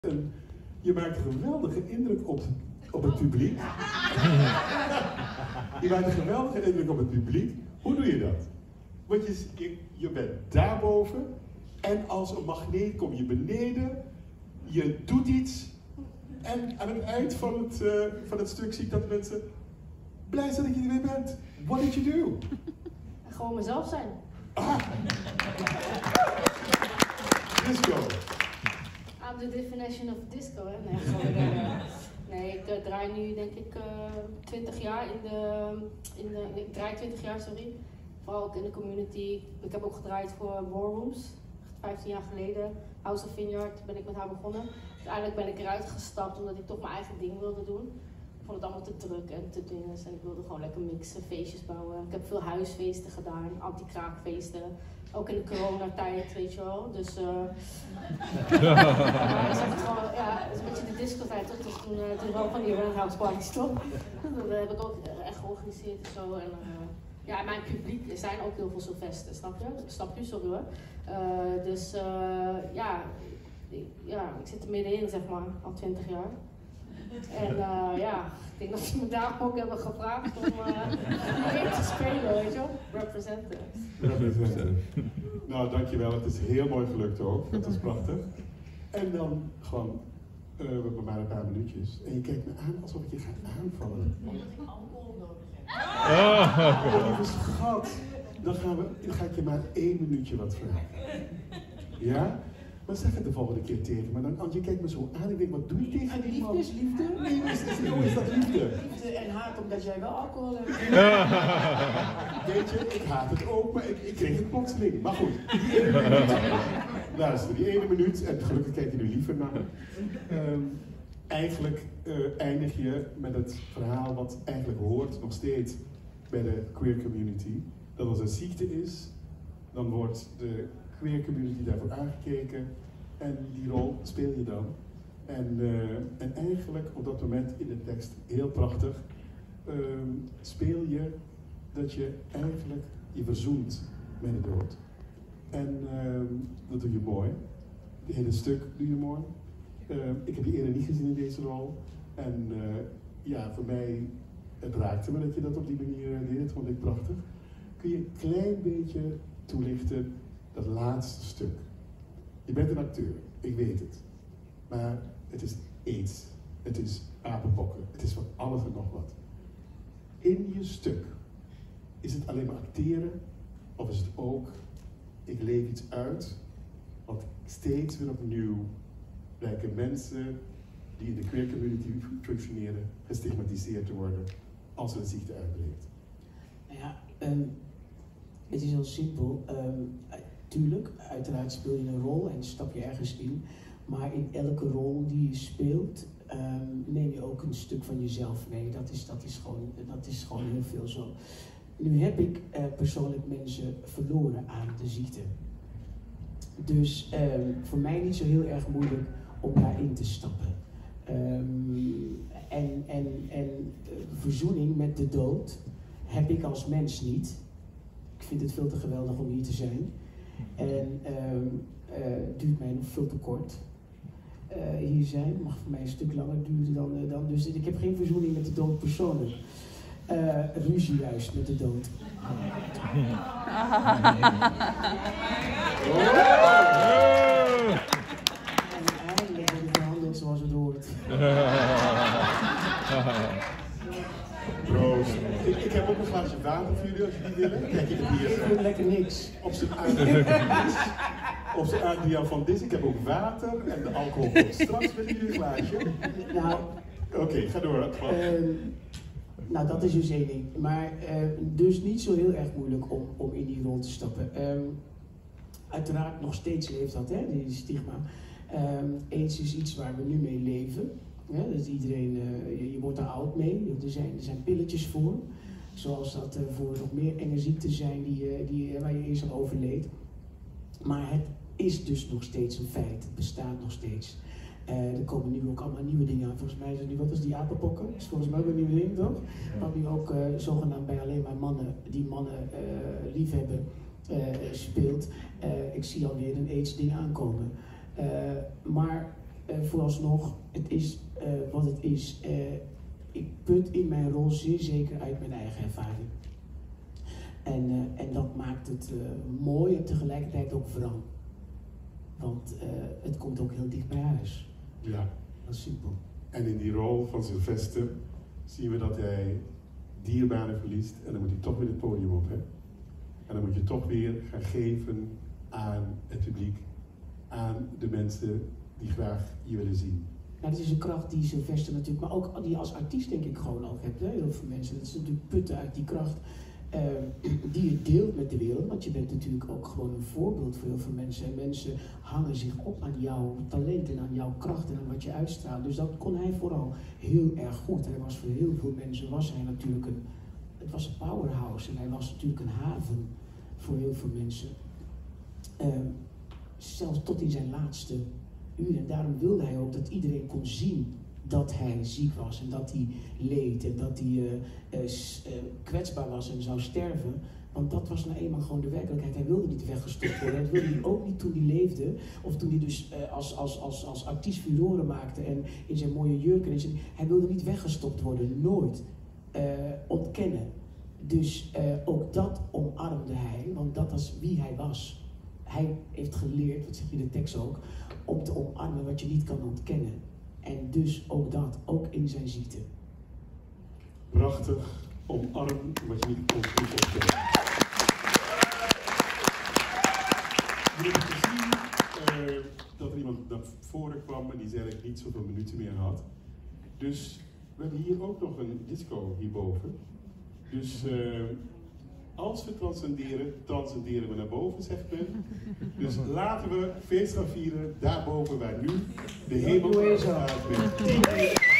En je maakt een geweldige indruk op het publiek. Je maakt een geweldige indruk op het publiek. Hoe doe je dat? Want je bent daarboven en als een magneet kom je beneden. Je doet iets en aan het eind van het stuk zie ik dat mensen blij zijn dat je er weer bent. What did you do? Gewoon mezelf zijn. Ah! Disco. I'm the definition of disco, hè? Nee, ik draai nu denk ik 20 jaar ik draai 20 jaar, sorry. Vooral ook in de community. Ik heb ook gedraaid voor War Rooms, 15 jaar geleden. House of Vineyard ben ik met haar begonnen. Uiteindelijk ben ik eruit gestapt omdat ik toch mijn eigen ding wilde doen. Ik vond het allemaal te druk en te dingen en ik wilde gewoon lekker mixen, feestjes bouwen. Ik heb veel huisfeesten gedaan, anti-kraakfeesten. Ook in de coronatijd, weet je wel. Dus het is een beetje de discotijd toch? Dus toen wel van die Roundhouse parties toch? Dat heb ik ook echt georganiseerd en zo. En mijn publiek zijn ook heel veel Sylvester, snap je? Snap je, sorry hoor. Ik zit er middenin zeg maar, al 20 jaar. En ik denk dat ze me daarom ook hebben gevraagd om mee te spelen, weet je wel? Representen. Nou, dankjewel. Het is heel mooi gelukt ook. Dat is prachtig. En dan gewoon, we hebben maar een paar minuutjes. En je kijkt me aan alsof ik je ga aanvallen. Omdat ik alcohol nodig heb. Oh, lieve schat. Dan ga ik je maar 1 minuutje wat vragen. Ja? Maar zeg het de volgende keer tegen me. Dan, als je kijkt me zo aan, ik denk, wat doe je tegen die man? Liefde? Nee, is dat liefde? Liefde en haat omdat jij wel alcohol hebt. Weet je, ik haat het ook, maar ik kreeg het plotseling. Maar goed, die 1 minuut. Luister, die 1 minuut, en gelukkig kijk je nu liever naar me. Eigenlijk eindig je met het verhaal wat eigenlijk hoort nog steeds bij de queer community. Dat als er ziekte is, dan wordt de queer community daarvoor aangekeken en die rol speel je dan. En eigenlijk op dat moment in de tekst, heel prachtig, speel je dat je eigenlijk je verzoent met de dood. En dat doe je mooi. Het hele stuk doe je mooi. Ik heb je eerder niet gezien in deze rol. En voor mij, het raakte me dat je dat op die manier deed. Dat vond ik prachtig. Kun je een klein beetje toelichten dat laatste stuk? Je bent een acteur, ik weet het. Maar het is aids, het is apenpokken, het is van alles en nog wat. In je stuk, is het alleen maar acteren? Of is het ook, ik leef iets uit? Want steeds weer opnieuw lijken mensen die in de queer community functioneren gestigmatiseerd te worden als er een ziekte uitbreekt. Het is heel simpel. Tuurlijk, uiteraard speel je een rol en stap je ergens in. Maar in elke rol die je speelt, neem je ook een stuk van jezelf mee. Dat is gewoon heel veel zo. Nu heb ik persoonlijk mensen verloren aan de ziekte. Dus voor mij niet zo heel erg moeilijk om daarin te stappen. Verzoening met de dood heb ik als mens niet. Ik vind het veel te geweldig om hier te zijn. En het duurt mij nog veel te kort. Hier zijn, mag voor mij een stuk langer duren dan. Dus ik heb geen verzoening met de dood persoonlijk. Ruzie juist met de dood. En eindelijk wordt het behandeld zoals het hoort. Proost. Ik heb ook een glaasje water voor jullie als jullie willen. Kijk, ik heb hier. Ik vind lekker niks. Op zijn Adriaan van Dis. Ik heb ook water en de alcohol komt straks. Willen jullie een glaasje? Nou. Oké, ga door. Nou, dat is dus één ding. Maar dus niet zo heel erg moeilijk om in die rol te stappen. Uiteraard nog steeds leeft dat, hè, die stigma. AIDS is iets waar we nu mee leven. Ja, dus iedereen, je wordt er oud mee. Er zijn pilletjes voor. Zoals dat voor nog meer enge ziekten zijn waar je eerst aan overleed. Maar het is dus nog steeds een feit. Het bestaat nog steeds. Er komen nu ook allemaal nieuwe dingen aan. Volgens mij is het nu, wat is die apenpokken? Dat is volgens mij ook een nieuw ding, toch? Wat nu ook zogenaamd bij alleen maar mannen, die mannen liefhebben, speelt. Ik zie alweer een AIDS ding aankomen. Maar vooralsnog, het is wat het is. Ik put in mijn rol zeer zeker uit mijn eigen ervaring. En dat maakt het mooi en tegelijkertijd ook wrang. Want het komt ook heel dicht bij huis. Ja. Dat is simpel. En in die rol van Sylvester zien we dat hij dierbaren verliest en dan moet hij toch weer het podium op. Hè? En dan moet je toch weer gaan geven aan het publiek, aan de mensen die graag je willen zien. Nou, dat is een kracht die Sylvester natuurlijk, maar ook die je als artiest denk ik gewoon ook hebt. Hè? Heel veel mensen. Dat is natuurlijk putten uit die kracht die je deelt met de wereld. Want je bent natuurlijk ook gewoon een voorbeeld voor heel veel mensen. En mensen hangen zich op aan jouw talent en aan jouw kracht en aan wat je uitstraalt. Dus dat kon hij vooral heel erg goed. Hij was voor heel veel mensen natuurlijk het was een powerhouse en hij was natuurlijk een haven voor heel veel mensen. Zelfs tot in zijn laatste uren. En daarom wilde hij ook dat iedereen kon zien dat hij ziek was en dat hij leed en dat hij kwetsbaar was en zou sterven. Want dat was nou eenmaal gewoon de werkelijkheid. Hij wilde niet weggestopt worden. Dat wilde hij ook niet toen hij leefde. Of toen hij dus als artiest furoren maakte en in zijn mooie jurken. Hij wilde niet weggestopt worden. Nooit. Ontkennen. Dus ook dat omarmde hij. Want dat was wie hij was. Hij heeft geleerd, wat zeg je in de tekst ook, om te omarmen wat je niet kan ontkennen. En dus ook dat, ook in zijn ziekte. Prachtig, omarm wat je niet kunt ontkennen. Je hebt gezien dat er iemand naar voren kwam en die zei dat ik niet zoveel minuten meer had. Dus we hebben hier ook nog een disco hierboven. Dus als we transcenderen we naar boven, zegt men. Dus laten we feest gaan vieren daarboven waar nu de hemel staat.